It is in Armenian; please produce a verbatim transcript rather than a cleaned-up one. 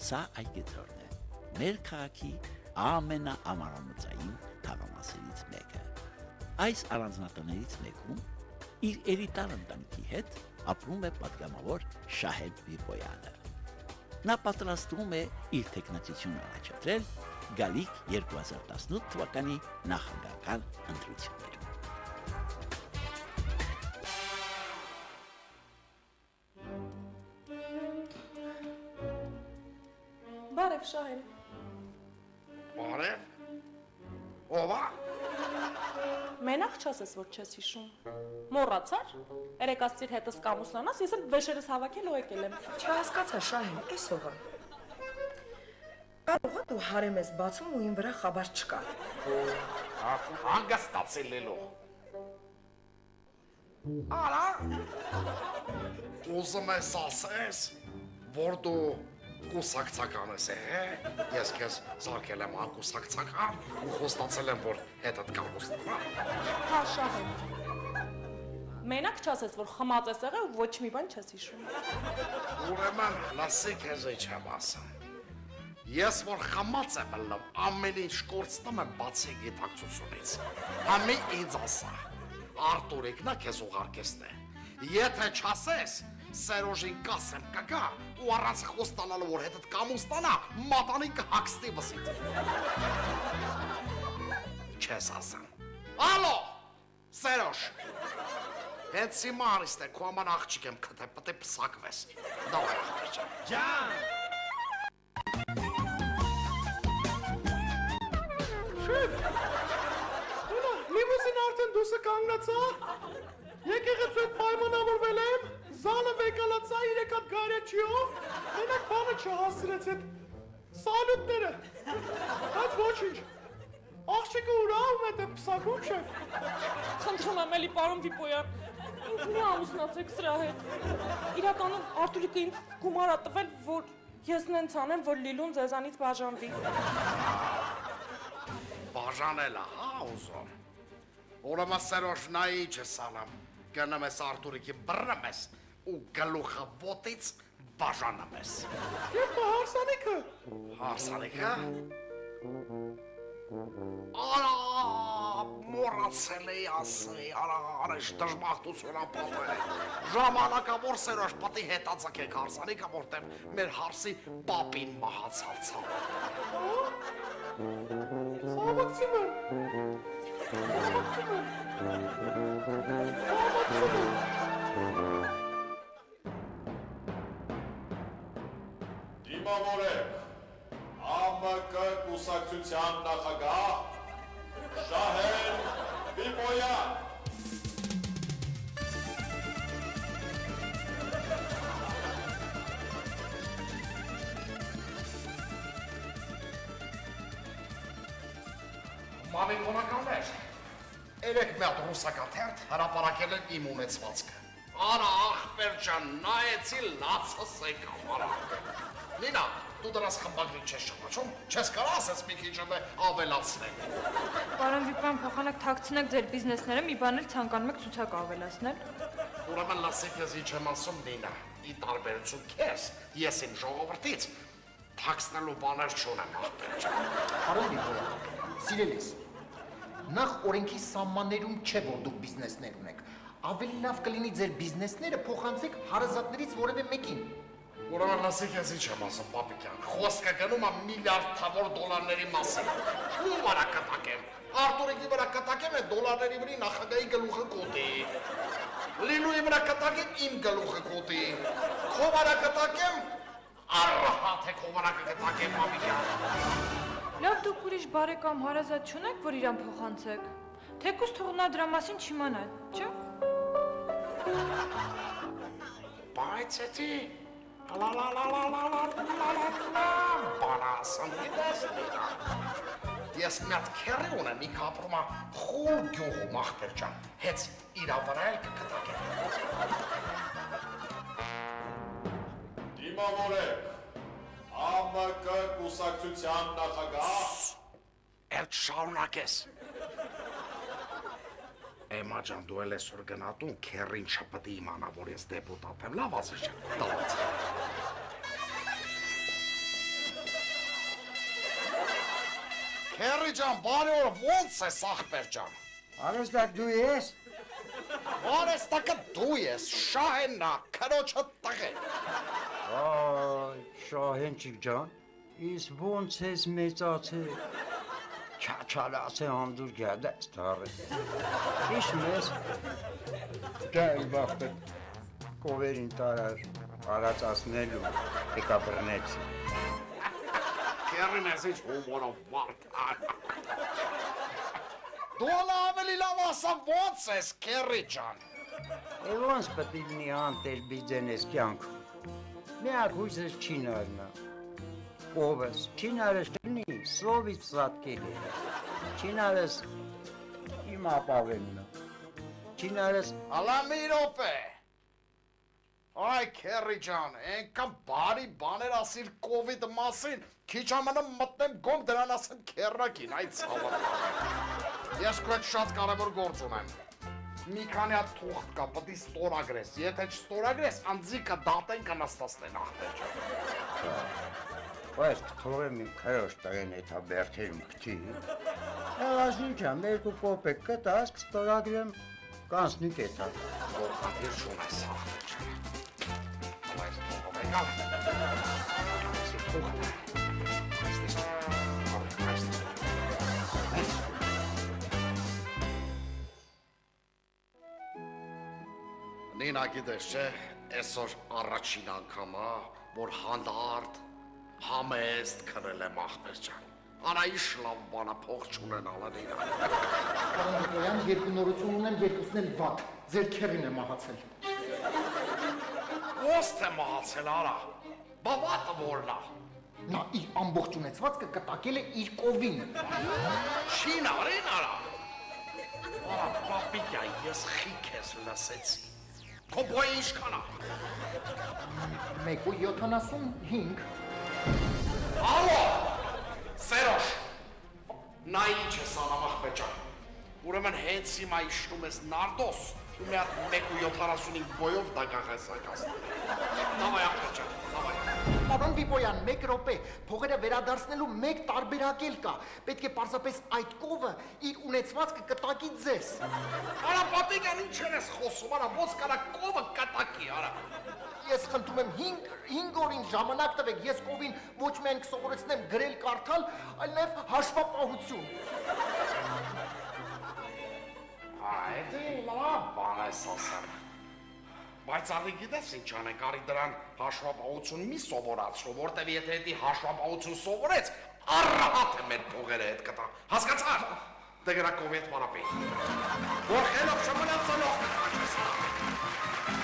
սա այգեձորն է, մեր քաղաքի ամենաամառանոցային թաղամասերից մեկը։ Այս առանձնատներից մեկում իր էլիտար ընտանիքի հետ ապրում է պատգամավոր Շահեն Բիբոյանը։ Նա պատրաստվում է իր թեկնածությունը առաջադրել գալիք երկու հազար տասնութ թվականի նախագահական ընտրություններում։ Բարև Շահեն։ Բարև։ Ո՞վ է։ Մենակ չասես, որ չես հիշում։ Մոռացար։ Երեք ասցիր հետս կամուսնանաս, ես էլ վեշերս հավաքել ու եկել եմ։ Չհասկացա Շահեն, էս ով է։ Կարող է դու հարեմ ես բացում ու ին վրա խաբար չկա։ Հանգստացելելու։ Արա։ Ուզում ես ասես, որ դու կուսակցական ես, է։ Ես քեզ սարքել եմ անկուսակցական ու խոստացել եմ, որ հետդ կամուսնանա։ Հա, Շահեն։ Մենակ չասես, որ խմած ես եղել ու ոչ մի բան չես հիշում։ Ուրեմն, լսի քեզ ինչ եմ ասում։ Ես որ խմած եմ ելնում, ամեն ինչ կորցնում եմ բացի գիտակցությունից։ Համի ինձ ասա, Արտուրիկն է քեզ ուղարկեսն է։ Եթե չասես, Սերոժին կասեմ կգա ու առանց խոստանալու, որ հետդ կամուստանա, մատանի կհակստի վսիտ։ Չես ասեմ։ Ալո, Սերոժ, հենց հիմա արիստ է, քո աման աղջիկ եմ կտե, պտե պսակվես։ Դավայ աղջիկ եմ։ Ջան։ Շեվ, հունա, լիմուսին արդեն դուսը կանգնացա, եկեղեցու հետ պայմանավորվել եմ, զալը վեկալացա իրեք հատ գարեչիով, մենակ բանը չհասրեց հետ սալյուտները, բայց ոչինչ, աղջիկը ուրահում հետ է պսակում շեվ։ Խնդրում եմ էլի պարոն Բիբոյան, ինձ մի ամուսնացեք սրա հետ։ Իրականում Արտուրիկը ինձ գումար ա տվել, որ ես նենց անեմ, որ Լիլուն ձեզանից բաժանվի։ Բաժանել է, հա ուզում։ Ուրեմն Սերոժ նա ինչ է սալամ, գնում ես Արտուրիկի բռնում ես ու գլուխը ոտից բաժանում ես։ Եվ բա հարսանիքը։ Հարսանիքը։ Արա, մոռացել էի ասի, արա, արեշ դժբախտություն ապատել է։ Ժամանակավոր Սերոժ պատի հետաձգեք հարսանիքը, որտեղ մեր հարսի պապին մահացավ։ Սավակցում եմ։ Սավակցում եմ։ Սավակցում եմ։ Դիմավորեք, ԱՄԿ կուսակցության նախագահ Շահեն Բիբոյան։ Մամիկոնականներ, երեք մի հատ ռուսական թերթ հրապարակել են իմ ունեցվածքը։ Արա ախպեր ջան, նայեցի լացս եկավ, արա։ Նինա, դու դրանց խմբագրի չես շփոթում, չես կարող ասես մի քիչ ավելացնել։ Պարոն Բիբոյան, փոխանակ թաքցնեք ձեր բիզնեսները, մի բան էլ ցանկանում եք ցուցակ ավելացնել։ Ուրեմն լսեք ես ինչ եմ ասում, Նինա, ի տարբերություն քեզ, ես իմ ժողովրդից թաքցնելու բաներ չունեմ, ախպեր ջան։ Պարոն Բիբոյան, սիրելիս, նախ օրենքի սահմաններում չէ, որ դուք բիզնեսներ ունեք։ Ավելի լավ կլինի ձեր բիզնեսները փոխանցեք հարազատներից որևէ մեկին։ Ուրեմն լսեք ես ինչ եմ ասում, պապիկյան, խոսքը գնում է միլիարդավոր դոլարների մասին։ Ում վրա կտակեմ, Արտուրիկի վրա կտակեմ է դոլարների վրի նախագահի գլուխը կոտի, Լիլուի վրա կտակեմ իմ գլուխը կոտի, քո վրա կտակեմ, առհատ է քո վրա կտակեմ, պապիկյան։ Լավ, դուք ուրիշ բարեկամ հարազատ չունեք, որ իրան փոխանցեք։ Թեկուզ թող նա դրա մասին չիմանա, չէ՞։ Բայց էդի լա լա լա լա լա լա լա լա բարասան դες դիրա։ Ես մի հատ քերի ունեմ, մի կապրում է խոր գյուղում ախպեր ջան, հենց իրա վրա էլ կկտակեմ։ Դիմավորեք, ԱՄԿ կուսակցության նախագահ Էլ շարունակես։ Էմա ջան, դու էլ այսօր գնատուն քերին չպետք է իմանա, որ ես դեպուտատ եմ, լավ ասես ջան, տալած։ Քերի ջան, բարի օր, ո՞նց է ախպեր ջան։ Արեստակ դու ես։ Արեստակը դու ես, Շահենն է, քրոջը տղեն։ Այ, Շահենչիկ ջան, իսկ ո՞նց ես մեծացել։ Չաչալացե անդուր գադես թարը։ Իշ մեզ դայ բախտը կովերին տարար արածացնելու եկաբրնեց։ Քերի մեզ ինչ հումորով մարդ։ Դու ավելի լավ ասա ո՞նց ես, քերի ջան։ Էլ ոնց պետք է լինի անտեր բիզնես կյանքում։ Միակ հույսս չինարն է։ Կովս, չինարս չնի, սովից սատկել է։ Չինարս իմ ապավենն է։ Չինարս Ալա մի րոպե։ Այ քերի ջան, այնքան բարի բաներ ասիր կովիդ մասին, քիչ ամենը մտնեմ գոմ դրան ասեմ քերրակին, այ ցավալի։ Ես քո հետ շատ կարևոր գործ ունեմ։ Մի քանի հատ թուղթ կա, պետք է ստորագրես, եթե չստորագրես, անձիկը դատեն կնստացնեն ախպեր ջան։ Բայց թողեմ իմ քրոջ տղեն էթա բերթերում քթի։ Հելազին ջան, երկու կոպեկ կտաս, կստորագրեմ, կանցնի կետա։ Գործադիր չունես ախպեր ջան։ Բայց թողով եկալ։ Այսի թուղթը։ Այստես այստես։ Նինա գիտես չէ, այսօր առաջին անգամ է, որ հանդարտ համեստ քրել եմ ախպեր ջան։ Արա ինչ լավ բան է փող չունենալ նինա։ Պարոն Նիկոյան, երկու նորություն ունեմ, երկուսն էլ վատ։ Ձեր քերին է մահացել։ Ոստ է մահացել արա։ Բա վատը որն է։ Նա իր ամբողջ ունեցվածքը կտակել է իր կովին։ Շին արին արա։ Արա պապիկյա, ես խիք ես լսեցի։ Քո բոյը ինչքան է։ մեկ ու յոթանասունհինգ։ Ալո, Սերոշ, նա ինչ ես անում ախպեր ջան։ Ուրեմն հենց հիմա իջնում ես Նարդոս ու մի հատ մեկ ու յոթանասունհինգ բոյով դագաղ ես ակասնում։ Դավայ ախպեր ջան, դավայ։ Պարոն Պիպոյան, մեկ րոպե, փողերը վերադարձնելու մեկ տարբերակ էլ կա։ Պետք է պարզապես այդ կովը իր ունեցվածքը կտակի ձեզ։ Արա պապիկյան ինչ ես խոսում, արա ոնց կարա կովը կտակի, արա։ Ես խնդրում եմ հինգ օրին ժամանակ տվեք, ես կովին ոչ միայն կսովորեցնեմ գրել կարդալ, այլ նաև հաշվապահություն։ Այդ լավ բան ես ասում։ Բայց ալի գիտես ինչ անենք, արի դրան հաշվապահություն մի սովորացրու, որտև եթե հետի հաշվապահություն սովորեց, առհատ է մեր փողերը հետ կտա։ Հասկացար։ Դե գրա կովի հետ պարապի։ Որ խելոք չմնացնող կտա չես։